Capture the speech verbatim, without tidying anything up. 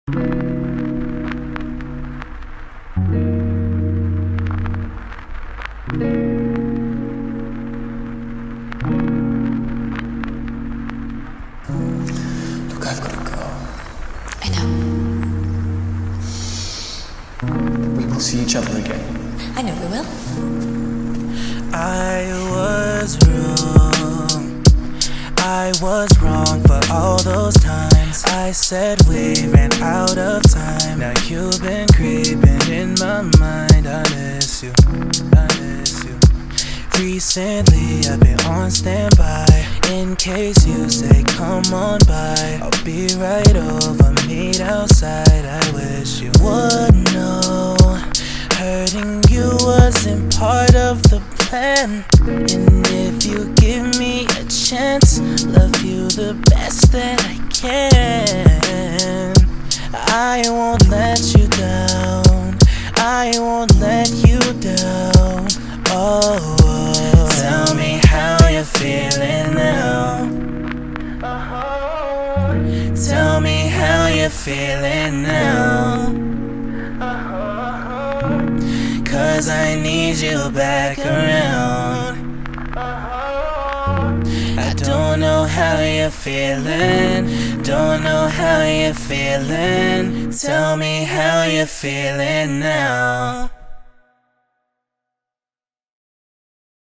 Look, I've gotta go. I know. We will see each other again. I know we will. I was wrong. I was wrong for all those times I said we ran out of time. Now you've been creeping in my mind. I miss you, I miss you. Recently I've been on standby in case you say come on by. I'll be right over, meet outside. I wish you would know hurting you wasn't part of the plan. And if you give me a chance, love you the best that I can. I won't let you down, I won't let you down. Oh, oh. Tell me how you're feeling now. Tell me how you're feeling now. Cause I need you back around. I don't know how you're feeling, don't know how you're feeling. Tell me how you're feeling now.